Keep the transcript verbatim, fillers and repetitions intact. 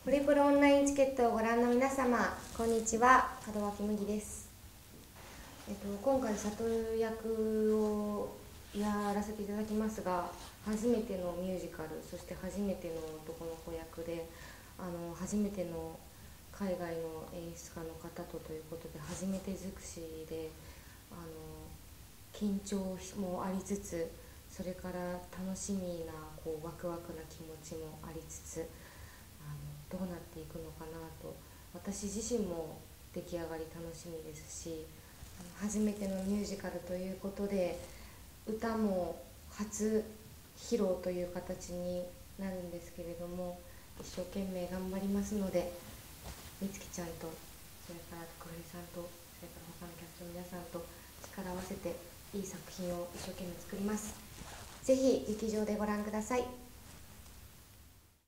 ホリプロオンラインチケットをご覧の皆様、こんにちは。門脇麦です。えっと、今回悟役をやらせていただきますが、初めてのミュージカル、そして初めての男の子役で、あの初めての海外の演出家の方とということで、初めて尽くしで、あの緊張もありつつ、それから楽しみなこうワクワクな気持ちもありつつ、あのどうなっていくのかなと、私自身も出来上がり楽しみですし、初めてのミュージカルということで歌も初披露という形になるんですけれども、一生懸命頑張りますので、みつきちゃんと、それから徳井さんと、それから他のキャストの皆さんと力を合わせていい作品を一生懸命作ります。ぜひ劇場でご覧ください。